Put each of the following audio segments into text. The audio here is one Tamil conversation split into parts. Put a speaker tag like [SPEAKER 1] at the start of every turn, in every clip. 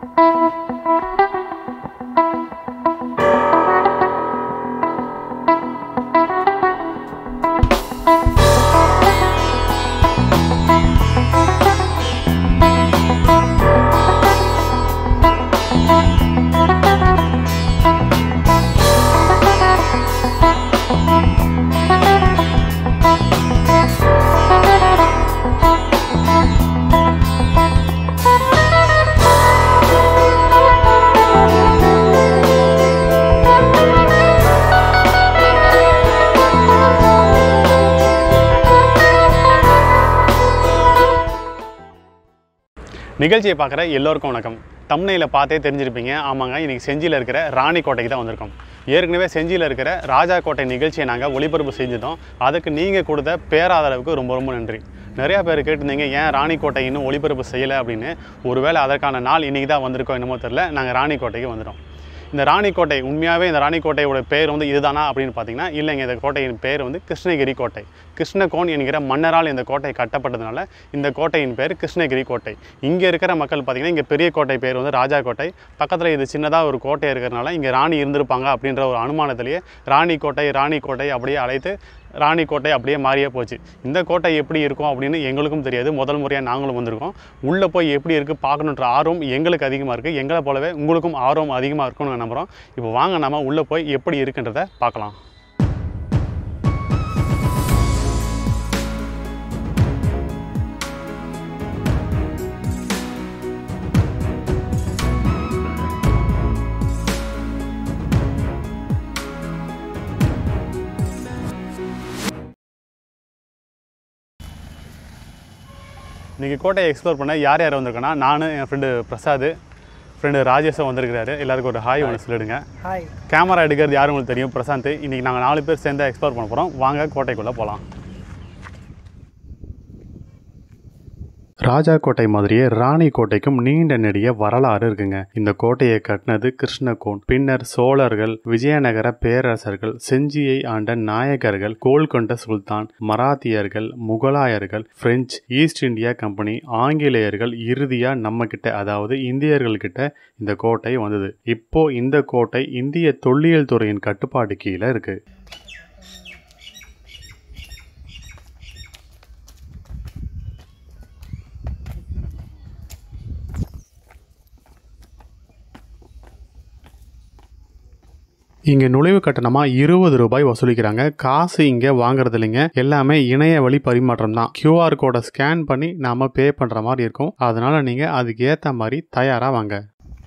[SPEAKER 1] நிகழ்ச்சியை பார்க்குற எல்லோருக்கும் வணக்கம். தம்ப்நெயிலை பார்த்தே தெரிஞ்சிருப்பீங்க. ஆமாங்க, இன்றைக்கி செஞ்சியில் இருக்கிற ராணி கோட்டைக்கு தான் வந்திருக்கோம். ஏற்கனவே செஞ்சியில் இருக்கிற ராஜா கோட்டை நிகழ்ச்சியை நாங்கள் ஒளிபரப்பு செஞ்சுட்டோம். அதுக்கு நீங்கள் கொடுத்த பேராதரவுக்கு ரொம்ப ரொம்ப நன்றி. நிறையா பேர் கேட்டிருந்தீங்க, ஏன் ராணி கோட்டை இன்னும் ஒளிபரப்பு செய்யலை அப்படின்னு. ஒருவேளை அதற்கான நாள் இன்றைக்கி தான் வந்திருக்கோம், என்னமோ தெரில. நாங்கள் ராணி கோட்டைக்கு வந்துட்டோம். இந்த ராணிக்கோட்டை உண்மையாகவே இந்த ராணிக்கோட்டையோட பேர் வந்து இதுதானா அப்படின்னு பார்த்தீங்கன்னா இல்லைங்க. இந்த கோட்டையின் பேர் வந்து கிருஷ்ணகிரி கோட்டை. கிருஷ்ணகோன் என்கிற மன்னரால் இந்த கோட்டை கட்டப்பட்டதுனால இந்த கோட்டையின் பேர் கிருஷ்ணகிரி கோட்டை. இங்கே இருக்கிற மக்கள் பார்த்திங்கன்னா இங்கே பெரிய கோட்டை பேர் வந்து ராஜா கோட்டை. பக்கத்தில் இது சின்னதாக ஒரு கோட்டை இருக்கிறதுனால இங்கே ராணி இருந்திருப்பாங்க அப்படின்ற ஒரு அனுமானத்திலேயே ராணி கோட்டை அப்படியே அழைத்து ராணி கோட்டை அப்படியே மாறியே போச்சு. இந்த கோட்டை எப்படி இருக்கும் அப்படின்னு எங்களுக்கும் தெரியாது. முதல் முறையாக நாங்களும் வந்திருக்கோம். உள்ளே போய் எப்படி இருக்குது பார்க்கணுன்ற ஆர்வம் எங்களுக்கு அதிகமாக இருக்குது. எங்களை போலவே உங்களுக்கும் ஆர்வம் அதிகமாக இருக்கும்னு நம்புகிறோம். இப்போ வாங்க நம்ம உள்ளே போய் எப்படி இருக்குன்றதை பார்க்கலாம். இன்றைக்கி கோட்டையை எக்ஸ்ப்ளோர் பண்ண யார் யார் வந்திருக்கோன்னா நான், என் ஃப்ரெண்டு பிரசாத், ஃப்ரெண்டு ராஜேஷும் வந்திருக்கிறாரு. எல்லாருக்கும் ஒரு ஹாய் ஒன்று சொல்லிடுங்க. ஹாய். கேமரா எடுக்கிறது யாரும் உங்களுக்கு தெரியும், பிரசாந்த். இன்றைக்கி நாங்கள் 4 பேர் சேர்ந்து எக்ஸ்ப்ளோர் பண்ண போகிறோம். வாங்க கோட்டைக்குள்ளே போகலாம். ராஜா கோட்டை மாதிரியே ராணி கோட்டைக்கும் நீண்ட நெடிய வரலாறு இருக்குங்க. இந்த கோட்டையை கட்டினது கிருஷ்ணகோன். பின்னர் சோழர்கள், விஜயநகர பேரரசர்கள், செஞ்சியை ஆண்ட நாயகர்கள், கோல்கொண்ட சுல்தான், மராத்தியர்கள், முகலாயர்கள், பிரெஞ்சு, ஈஸ்ட் இந்தியா கம்பெனி, ஆங்கிலேயர்கள், இறுதியா நம்ம கிட்ட அதாவது இந்தியர்கள் கிட்ட இந்த கோட்டை வந்தது. இப்போ இந்த கோட்டை இந்திய தொல்லியல் துறையின் கட்டுப்பாடு கீழே இருக்கு. இங்கே நுழைவு கட்டணமாக 20 ரூபாய் வசூலிக்கிறாங்க. காசு இங்கே வாங்குறது இல்லைங்க. எல்லாமே இணைய வழி பரிமாற்றம் தான். QR கோடை ஸ்கேன் பண்ணி நாம் பே பண்ணுற மாதிரி இருக்கும். அதனால் நீங்கள் அதுக்கு ஏற்ற மாதிரி தயாராக வாங்க.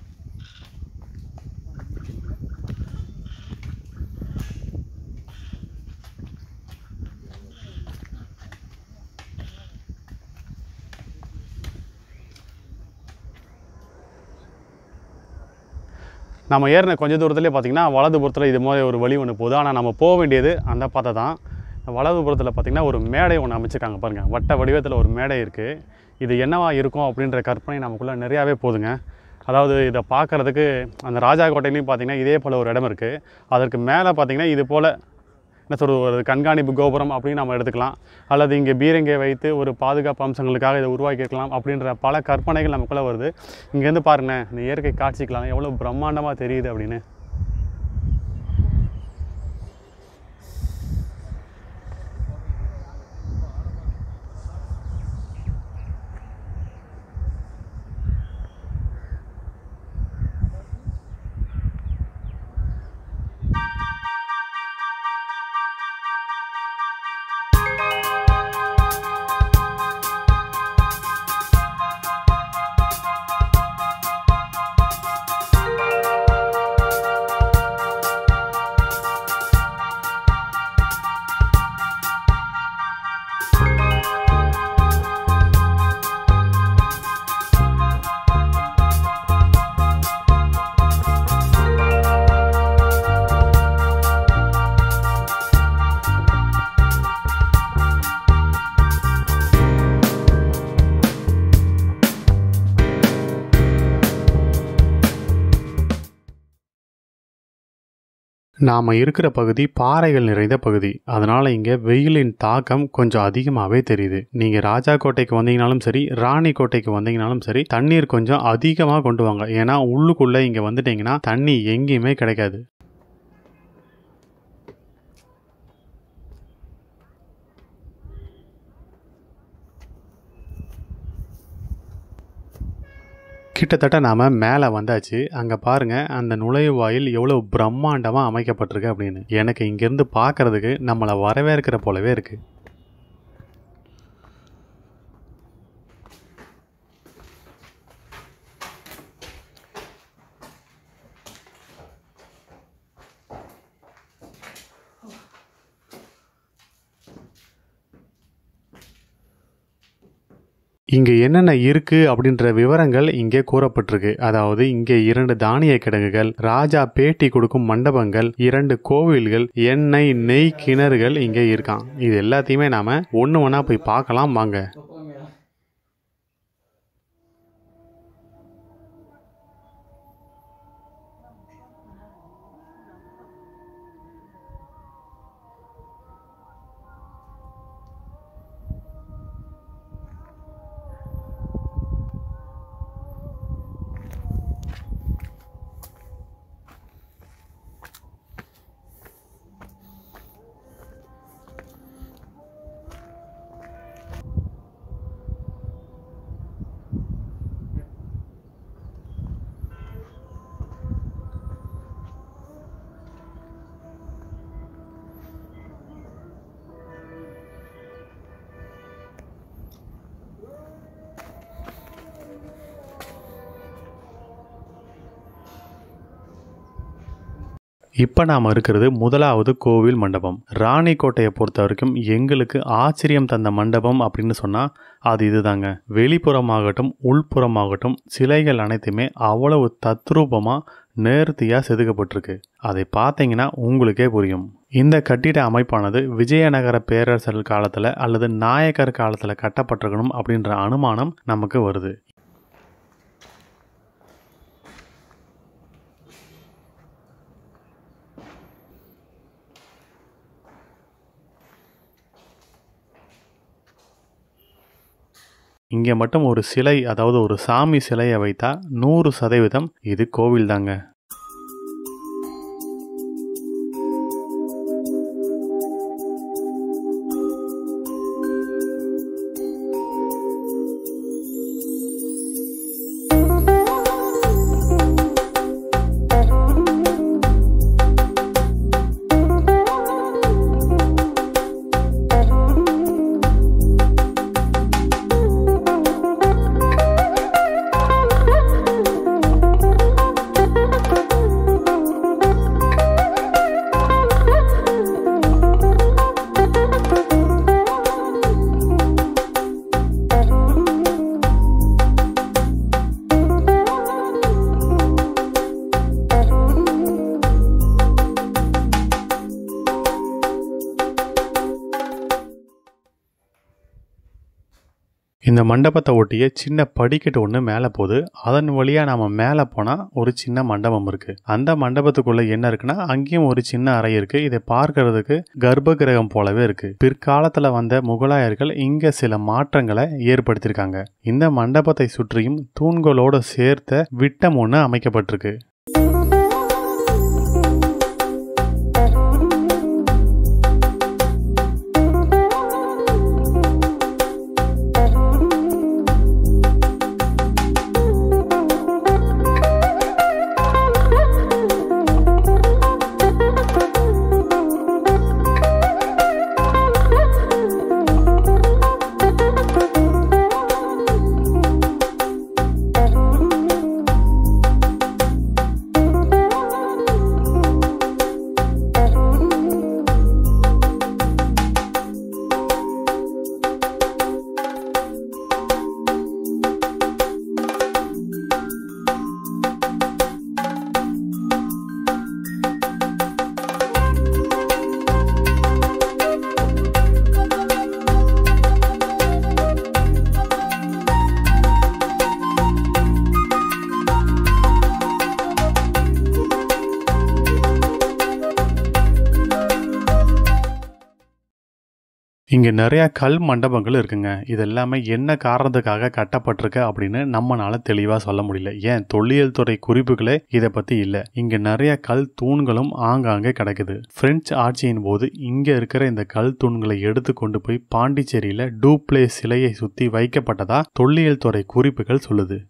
[SPEAKER 1] நம்ம ஏறின கொஞ்சம் தூரத்துலேயே பார்த்திங்கன்னா வலதுபுறத்தில் இது மாதிரி ஒரு வழி ஒன்று போகுது. ஆனால் நம்ம போக வேண்டியது அந்த பாதை தான். வலதுபுறத்தில் பார்த்திங்கன்னா ஒரு மேடை ஒன்று அமைச்சிருக்காங்க பாருங்கள். வட்ட வடிவத்தில் ஒரு மேடை இருக்குது. இது என்னவா இருக்கும் அப்படின்ற கற்பனை நமக்குள்ளே நிறையாவே போதுங்க. அதாவது இதை பார்க்குறதுக்கு அந்த ராஜா கோட்டையிலையும் பார்த்திங்கன்னா இதே போல் ஒரு இடம் இருக்குது. அதற்கு மேலே பார்த்திங்கன்னா இது போல் என்ன சொல்கிறது, ஒரு கண்காணிப்பு கோபுரம் அப்படின்னு நம்ம எடுத்துக்கலாம். அல்லது இங்கே பீரங்கை வைத்து ஒரு பாதுகாப்பு அம்சங்களுக்காக இதை உருவாக்கியிருக்கலாம் அப்படின்ற பல கற்பனைகள் நமக்குள்ளே வருது. இங்கேருந்து பாருங்களேன், இந்த இயற்கை காட்சிக்கலாம் எவ்வளோ பிரம்மாண்டமாக தெரியுது அப்படின்னு. நாம் இருக்கிற பகுதி பாறைகள் நிறைந்த பகுதி, அதனால் இங்கே வெயிலின் தாக்கம் கொஞ்சம் அதிகமாகவே தெரியுது. நீங்கள் ராஜா கோட்டைக்கு வந்தீங்கனாலும் சரி, ராணி கோட்டைக்கு வந்தீங்கனாலும் சரி, தண்ணீர் கொஞ்சம் அதிகமாக கொண்டு வாங்க. ஏன்னா உள்ளுக்குள்ளே இங்கே வந்துட்டிங்கன்னா தண்ணி எங்கேயுமே கிடைக்காது. கிட்டத்தட்ட நாம் மேலே வந்தாச்சு. அங்கே பாருங்கள், அந்த நுழைவாயில் எவ்வளோ பிரம்மாண்டமாக அமைக்கப்பட்டிருக்கு அப்படின்னு. எனக்கு இங்கேருந்து பார்க்குறதுக்கு நம்மளை வரவேற்கிற போலவே இருக்குது. இங்கே என்னென்ன இருக்குது அப்படின்ற விவரங்கள் இங்கே கூறப்பட்டிருக்கு. அதாவது இங்கே 2 தானிய கிடங்குகள், ராஜா பேட்டி கொடுக்கும் மண்டபங்கள், 2 கோவில்கள், எண்ணெய் நெய் கிணறுகள் இங்கே இருக்கான். இது எல்லாத்தையுமே நாம் ஒன்று ஒன்றா போய் பார்க்கலாம் வாங்க. இப்போ நாம் இருக்கிறது முதலாவது கோவில் மண்டபம். ராணி கோட்டையை பொறுத்த வரைக்கும் எங்களுக்கு ஆச்சரியம் தந்த மண்டபம் அப்படின்னு சொன்னால் அது இதுதாங்க. வெளிப்புறமாகட்டும் உள்புறமாகட்டும் சிலைகள் அனைத்துமே அவ்வளவு தத்ரூபமாக நேர்த்தியாக செதுக்கப்பட்டிருக்கு. அதை பார்த்தீங்கன்னா உங்களுக்கே புரியும். இந்த கட்டிட அமைப்பானது விஜயநகர பேரரசர் காலத்தில் அல்லது நாயக்கர் காலத்தில் கட்டப்பட்டிருக்கணும் அப்படின்ற அனுமானம் நமக்கு வருது. இங்கே மட்டும் ஒரு சிலை, அதாவது ஒரு சாமி சிலையை வைத்தா 100% இது கோவில் தாங்க. இந்த மண்டபத்தை ஒட்டிய சின்ன படிக்கட்டு ஒன்று மேலே போகுது. அதன் வழியாக நாம் மேலே போனால் ஒரு சின்ன மண்டபம் இருக்குது. அந்த மண்டபத்துக்குள்ளே என்ன இருக்குன்னா அங்கேயும் ஒரு சின்ன அறை இருக்குது. இதை பார்க்கறதுக்கு கர்ப்ப கிரகம் போலவே இருக்குது. பிற்காலத்தில் வந்த முகலாயர்கள் இங்கே சில மாற்றங்களை ஏற்படுத்தியிருக்காங்க. இந்த மண்டபத்தை சுற்றியும் தூண்களோடு சேர்த்த விட்டம் ஒன்று அமைக்கப்பட்டிருக்கு. இங்கே நிறையா கல் மண்டபங்கள் இருக்குங்க. இது எல்லாமே என்ன காரணத்துக்காக கட்டப்பட்டிருக்கு அப்படின்னு நம்மளால தெளிவாக சொல்ல முடியல. ஏன் தொல்லியல் துறை குறிப்புகளே இதை பற்றி இல்லை. இங்கே நிறைய கல் தூண்களும் ஆங்காங்கே கிடக்குது. பிரெஞ்சு ஆட்சியின் போது இங்கே இருக்கிற இந்த கல் தூண்களை எடுத்து கொண்டு போய் பாண்டிச்சேரியில் டூப்ளே சிலையை சுற்றி வைக்கப்பட்டதா தொல்லியல் துறை குறிப்புகள் சொல்லுது.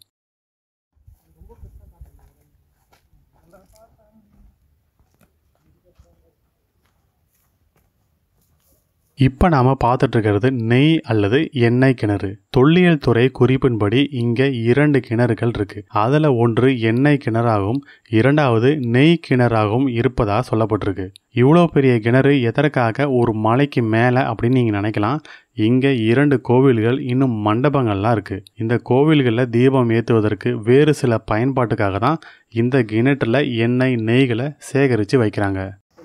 [SPEAKER 1] இப்போ நாம் பார்த்துட்டு இருக்கிறது நெய் அல்லது எண்ணெய் கிணறு. தொல்லியல் துறை குறிப்பின்படி இங்கே 2 கிணறுகள் இருக்கு. அதில் ஒன்று எண்ணெய் கிணறாகவும் இரண்டாவது நெய் கிணறாகவும் இருப்பதாக சொல்லப்பட்டிருக்கு. இவ்வளோ பெரிய கிணறு எதற்காக ஒரு மலைக்கு மேலே அப்படின்னு நீங்கள் நினைக்கலாம். இங்கே 2 கோவில்கள் இன்னும் மண்டபங்கள்லாம் இருக்குது. இந்த கோவில்களில் தீபம் ஏற்றுவதற்கு வேறு சில பயன்பாட்டுக்காக தான் இந்த கிணற்றில் எண்ணெய் நெய்களை சேகரித்து வைக்கிறாங்க.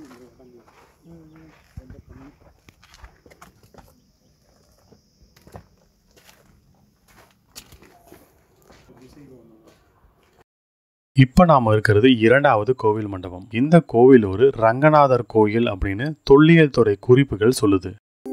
[SPEAKER 1] இப்போ நாம் இருக்கிறது 2வது கோவில் மண்டபம். இந்த கோவில் ஒரு ரங்கநாதர் கோயில் அப்படின்னு தொல்லியல் துறை குறிப்புகள் சொல்லுது.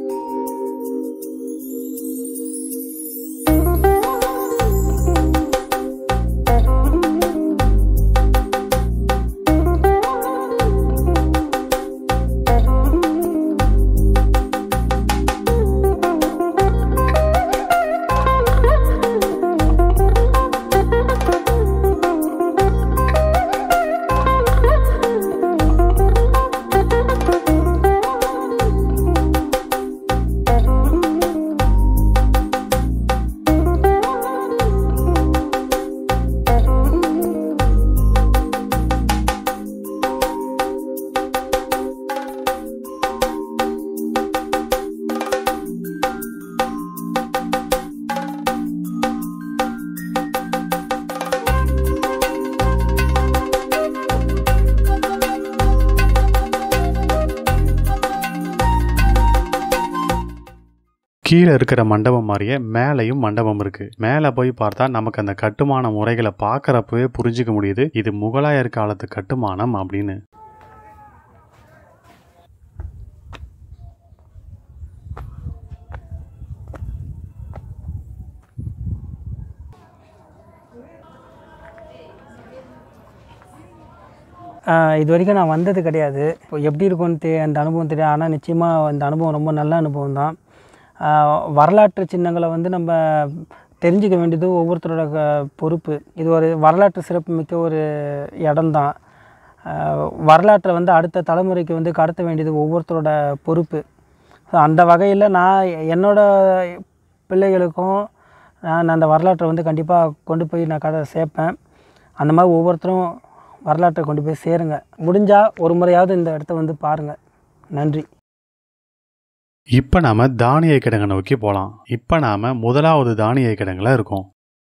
[SPEAKER 1] கீழே இருக்கிற மண்டபம் மாதிரியே மேலேயும் மண்டபம் இருக்கு. மேலே போய் பார்த்தா நமக்கு அந்த கட்டுமான முறைகளை பார்க்குறப்பவே புரிஞ்சிக்க முடியுது இது முகலாயர் காலத்து கட்டுமானம் அப்படின்னு.
[SPEAKER 2] இது வரைக்கும் நான் வந்தது கிடையாது. இப்போ எப்படி இருக்கும்னு அந்த அனுபவம் தெரியாது. ஆனால் நிச்சயமாக அந்த அனுபவம் ரொம்ப நல்ல அனுபவம் தான். வரலாற்று சின்னங்களை நம்ம தெரிஞ்சிக்க வேண்டியது ஒவ்வொருத்தரோட பொறுப்பு. இது ஒரு வரலாற்று சிறப்புமிக்க ஒரு இடம்தான். வரலாற்றை அடுத்த தலைமுறைக்கு கடத்த வேண்டியது ஒவ்வொருத்தரோட பொறுப்பு. அந்த வகையில் நான் என்னோடய பிள்ளைகளுக்கும் நான் அந்த வரலாற்றை கண்டிப்பாக கொண்டு போய் நான் சேர்ப்பேன். அந்த மாதிரி ஒவ்வொருத்தரும் வரலாற்றை கொண்டு போய் சேருங்க. முடிஞ்சால் ஒரு முறையாவது இந்த இடத்த பாருங்கள். நன்றி.
[SPEAKER 1] இப்போ நாம் தானிய கிடங்கை நோக்கி போகலாம். இப்போ நாம் முதலாவது தானிய கிடங்குல இருக்கோம்.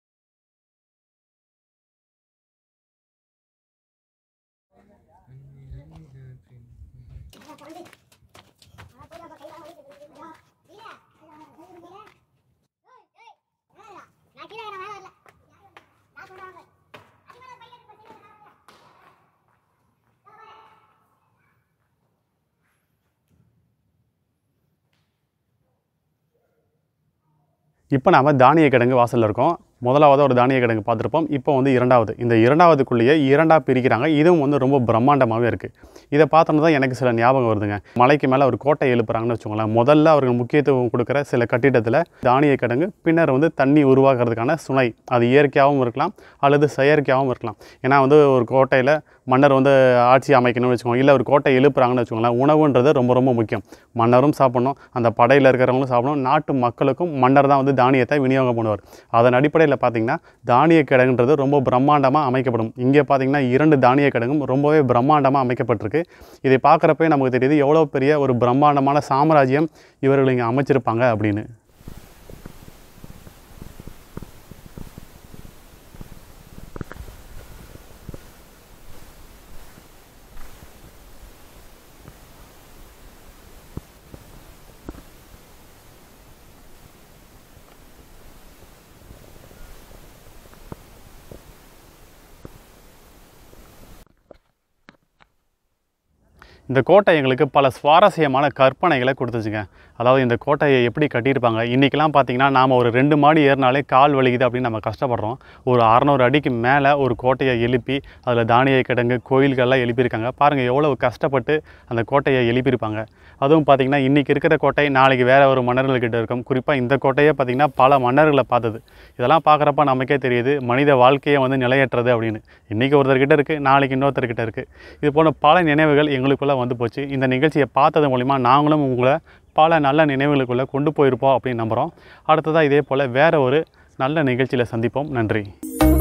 [SPEAKER 1] இப்போ நாம் தானிய கிடங்கு வாசலில் இருக்கோம். முதலாவது ஒரு தானிய கிடங்கு பார்த்துருப்போம். இப்போ இரண்டாவது. இந்த இரண்டாவதுக்குள்ளேயே 2ஆக பிரிக்கிறாங்க. இதுவும் ரொம்ப பிரம்மாண்டமாகவே இருக்குது. இதை பார்த்தோன்னு தான் எனக்கு சில ஞாபகம் வருதுங்க. மலைக்கு மேலே ஒரு கோட்டை எழுப்புறாங்கன்னு வச்சுக்கோங்களேன். முதல்ல அவர்கள் முக்கியத்துவம் கொடுக்குற சில கட்டிடத்தில் தானிய கிடங்கு, பின்னர் தண்ணி உருவாக்குறதுக்கான சுனை. அது இயற்கையாகவும் இருக்கலாம் அல்லது செயற்கையாகவும் இருக்கலாம். ஏன்னா ஒரு கோட்டையில் மன்னர் ஆட்சி அமைக்கணும்னு வச்சுக்கோங்க, இல்லை ஒரு கோட்டை எழுப்புறாங்கன்னு வச்சுக்கோங்களேன். உணவுன்றது ரொம்ப ரொம்ப முக்கியம். மன்னரும் சாப்பிடணும், அந்த படையில் இருக்கிறவங்களும் சாப்பிடணும், நாட்டு மக்களுக்கும் மன்னர் தான் தானியத்தை விநியோகம் பண்ணுவார். அதன் அடிப்படையில் பார்த்தீங்கன்னா தானிய கிடங்குன்றது ரொம்ப பிரம்மாண்டமாக அமைக்கப்படும். இங்கே பார்த்தீங்கன்னா 2 தானிய கிடங்கும் ரொம்பவே பிரம்மாண்டமாக அமைக்கப்பட்டிருக்கு. இதை பார்க்குறப்பே நமக்கு தெரியுது எவ்வளோ பெரிய ஒரு பிரம்மாண்டமான சாம்ராஜ்யம் இவர்கள் இங்கே அமைச்சிருப்பாங்க அப்படின்னு. இந்த கோட்டை எங்களுக்கு பல சுவாரஸ்யமான கற்பனைகளை கொடுத்துச்சுங்க. அதாவது இந்த கோட்டையை எப்படி கட்டியிருப்பாங்க. இன்றைக்கெலாம் பார்த்திங்கன்னா நாம் ஒரு 2 மாடி ஏறினாலே கால் வலிக்குது அப்படின்னு நம்ம கஷ்டப்படுறோம். ஒரு 600 அடிக்கு மேலே ஒரு கோட்டையை எழுப்பி அதில் தானிய கிடங்கு கோயில்கள்லாம் எழுப்பியிருக்காங்க. பாருங்கள் எவ்வளோ கஷ்டப்பட்டு அந்த கோட்டையை எழுப்பியிருப்பாங்க. அதுவும் பார்த்திங்கன்னா இன்றைக்கி இருக்கிற கோட்டை நாளைக்கு வேறு ஒரு மன்னர்கள்கிட்ட இருக்கும். குறிப்பாக இந்த கோட்டையே பார்த்திங்கன்னா பல மன்னர்களை பார்த்தது. இதெல்லாம் பார்க்குறப்ப நமக்கே தெரியுது மனித வாழ்க்கையை வந்து நிலையற்றது அப்படின்னு. இன்றைக்கி ஒருத்தர்கிட்ட இருக்குது, நாளைக்கு இன்னொருத்தர்கிட்ட இருக்குது. இது போன்ற பல நினைவுகள் எங்களுக்குள்ளே வந்து போச்சு. இந்த நிகழ்ச்சியை பார்த்தது மூலிமா நாங்களும் உங்களை பல நல்ல நினைவுகளுக்குள்ளே கொண்டு போயிருப்போம் அப்படின்னு நம்புகிறோம். அடுத்ததாக இதே போல் வேறு ஒரு நல்ல நிகழ்ச்சியில் சந்திப்போம். நன்றி.